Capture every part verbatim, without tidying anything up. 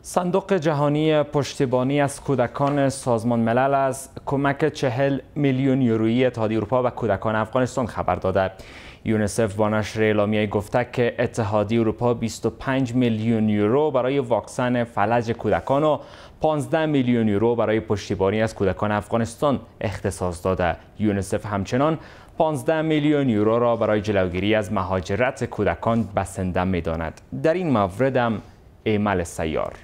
صندوق جهانی پشتیبانی از کودکان سازمان ملل از کمک چهل میلیون یورویی اتحادیه اروپا و کودکان افغانستان خبر داده. یونیسف با نشر اعلامیه گفته که اتحادیه اروپا بیست و پنج میلیون یورو برای واکسن فلج کودکان و پانزده میلیون یورو برای پشتیبانی از کودکان افغانستان اختصاص داده. یونیسف همچنان پانزده میلیون یورو را برای جلوگیری از مهاجرت کودکان بسنده می‌داند. در این مورد هم ایمل سیار.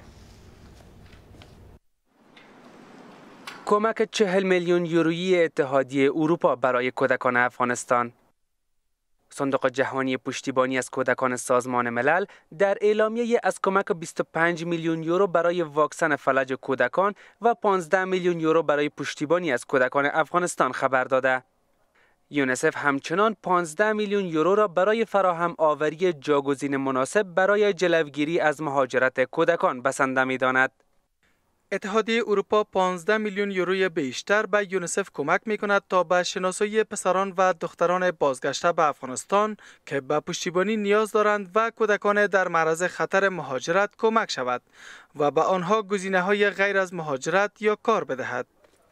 کمک چهل میلیون یورویی اتحادیه اروپا برای کودکان افغانستان. صندوق جهانی پشتیبانی از کودکان سازمان ملل در اعلامیه از کمک بیست و پنج میلیون یورو برای واکسن فلج کودکان و پانزده میلیون یورو برای پشتیبانی از کودکان افغانستان خبر داده. یونیسف همچنان پانزده میلیون یورو را برای فراهم آوری جاگزین مناسب برای جلوگیری از مهاجرت کودکان بسنده می‌داند. اتحادیه اروپا پانزده میلیون یوروی بیشتر به یونیسف کمک می کند تا به شناسایی پسران و دختران بازگشته به افغانستان که به پشتیبانی نیاز دارند و کودکان در معرض خطر مهاجرت کمک شود و به آنها گزینه‌های غیر از مهاجرت یا کار بدهد.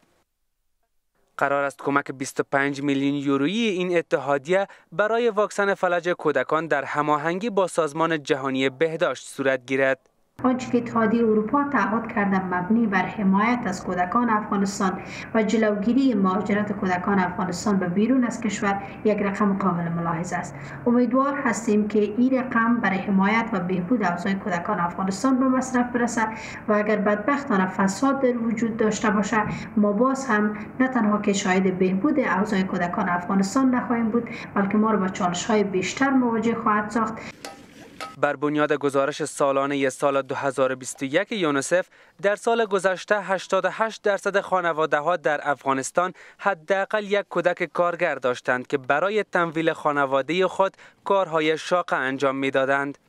قرار است کمک بیست و پنج میلیون یورویی این اتحادیه برای واکسن فلج کودکان در هماهنگی با سازمان جهانی بهداشت صورت گیرد. آنچه که اتحادیه اروپا تعهد کرده مبنی بر حمایت از کودکان افغانستان و جلوگیری مهاجرت کودکان افغانستان به بیرون از کشور یک رقم قابل ملاحظه است. امیدوار هستیم که این رقم برای حمایت و بهبود اوضاع کودکان افغانستان به مصرف برسد و اگر بدبختانه فساد در وجود داشته باشد ما باز هم نه تنها که شاهد بهبود اوضاع کودکان افغانستان نخواهیم بود بلکه ما را با چالش‌های بیشتر مواجه خواهد ساخت. بر بنیاد گزارش سالانه سال دو هزار و بیست و یک یونیسف در سال گذشته هشتاد و هشت درصد خانواده‌ها در افغانستان حداقل یک کودک کارگر داشتند که برای تمویل خانواده خود کارهای شاق انجام می‌دادند.